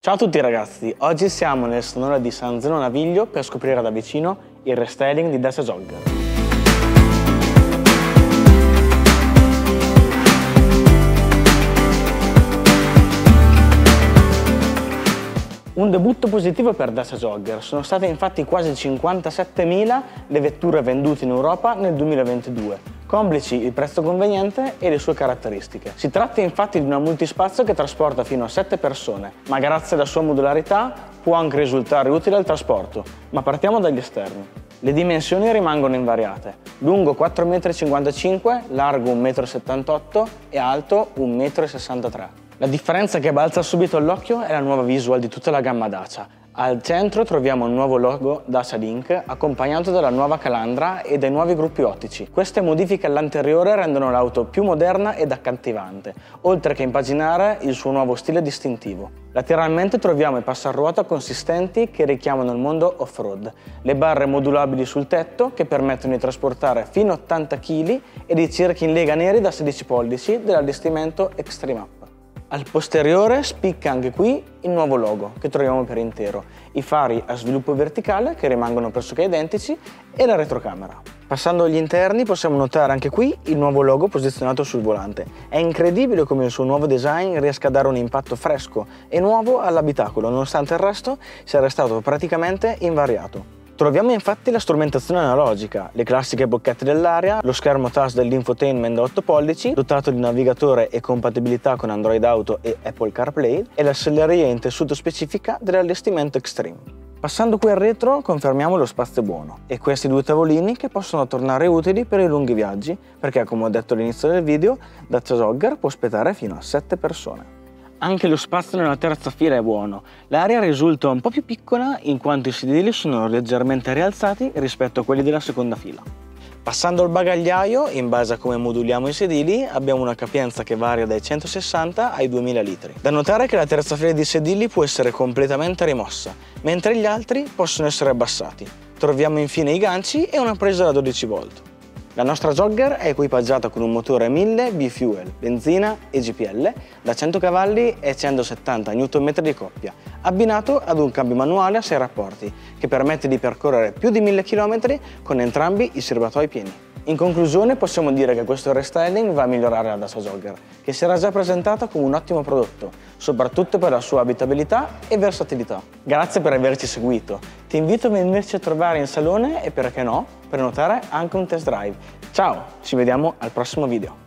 Ciao a tutti ragazzi, oggi siamo nel Sonora di San Zeno Naviglio per scoprire da vicino il restyling di Dacia Jogger. Un debutto positivo per Dacia Jogger, sono state infatti quasi 57.000 le vetture vendute in Europa nel 2022. Complici il prezzo conveniente e le sue caratteristiche. Si tratta infatti di una multispazio che trasporta fino a 7 persone, ma grazie alla sua modularità può anche risultare utile al trasporto. Ma partiamo dagli esterni. Le dimensioni rimangono invariate. Lungo 4,55 m, largo 1,78 m e alto 1,63 m. La differenza che balza subito all'occhio è la nuova visual di tutta la gamma Dacia. Al centro troviamo il nuovo logo Dacia Link accompagnato dalla nuova calandra e dai nuovi gruppi ottici. Queste modifiche all'anteriore rendono l'auto più moderna ed accattivante, oltre che impaginare il suo nuovo stile distintivo. Lateralmente troviamo i passaruota consistenti che richiamano il mondo off-road, le barre modulabili sul tetto che permettono di trasportare fino a 80 kg ed i cerchi in lega neri da 16 pollici dell'allestimento Extreme Up. Al posteriore spicca anche qui il nuovo logo che troviamo per intero, i fari a sviluppo verticale che rimangono pressoché identici e la retrocamera. Passando agli interni possiamo notare anche qui il nuovo logo posizionato sul volante. È incredibile come il suo nuovo design riesca a dare un impatto fresco e nuovo all'abitacolo, nonostante il resto sia restato praticamente invariato. Troviamo infatti la strumentazione analogica, le classiche bocchette dell'aria, lo schermo touch dell'infotainment da 8 pollici, dotato di navigatore e compatibilità con Android Auto e Apple CarPlay, e la selleria in tessuto specifica dell'allestimento Extreme. Passando qui al retro confermiamo lo spazio buono e questi due tavolini che possono tornare utili per i lunghi viaggi, perché come ho detto all'inizio del video, Dacia Jogger può ospitare fino a 7 persone. Anche lo spazio nella terza fila è buono. L'area risulta un po' più piccola in quanto i sedili sono leggermente rialzati rispetto a quelli della seconda fila. Passando al bagagliaio, in base a come moduliamo i sedili, abbiamo una capienza che varia dai 160 ai 2000 litri. Da notare che la terza fila di sedili può essere completamente rimossa, mentre gli altri possono essere abbassati. Troviamo infine i ganci e una presa da 12 volt. La nostra Jogger è equipaggiata con un motore 1000 bifuel, benzina e GPL da 100 cavalli e 170 Nm di coppia, abbinato ad un cambio manuale a 6 rapporti che permette di percorrere più di 1000 km con entrambi i serbatoi pieni. In conclusione possiamo dire che questo restyling va a migliorare la Dacia Jogger, che si era già presentata come un ottimo prodotto, soprattutto per la sua abitabilità e versatilità. Grazie per averci seguito, ti invito a venirci a trovare in salone e perché no, prenotare anche un test drive. Ciao, ci vediamo al prossimo video.